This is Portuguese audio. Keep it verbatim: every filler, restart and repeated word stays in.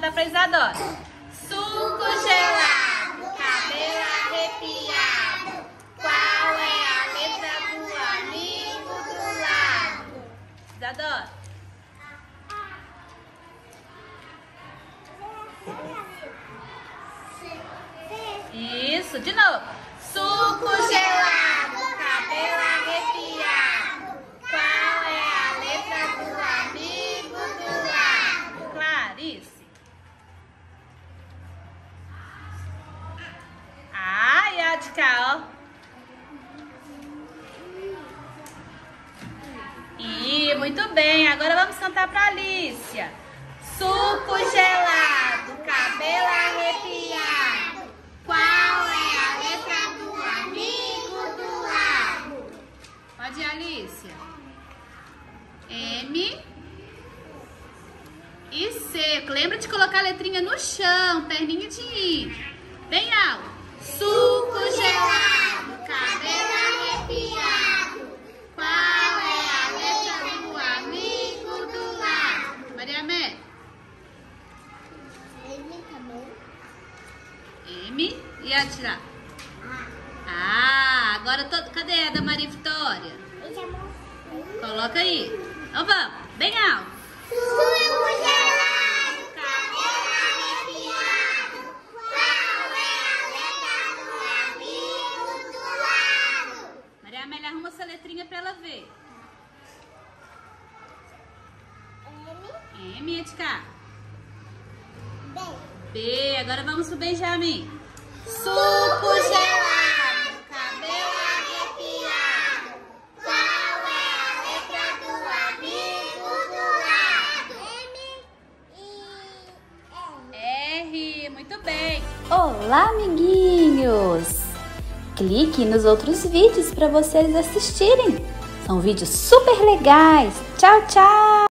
cantar pra Isadora. Suco gelado, cabelo arrepiado. Qual é a letra do amigo do lado? Isadora. Isso, de novo. Suco gelado, cabelo arrepiado. Qual é a letra do amigo do lado? Clarice. Ah, e a de cá, ó. Ih, muito bem. Agora vamos cantar pra Alicia. Suco gelado, cabelo arrepiado. Qual é a letra do amigo do lado? Pode ir, Alicia. M e C. Lembra de colocar a letrinha no chão, perninha de I. Bem alto. Suco gelado, cabelo arrepiado. Qual é a letra do amigo do lado? Maria Amélia. M e a tirar. Ah, agora todo. Cadê a da Maria Vitória? Coloca aí. Então vamos, bem alto. Suco gelado, cabelo arrepiado. Qual é a letra do amigo do lado? Maria Amélia, arruma essa letrinha pra ela ver. M. M e a de cá. B. B, agora vamos pro Benjamin. Suco gelado, cabelo arrepiado. Qual é a letra do amigo do lado? M. E. R, muito bem. Olá, amiguinhos! Clique nos outros vídeos para vocês assistirem. São vídeos super legais. Tchau, tchau!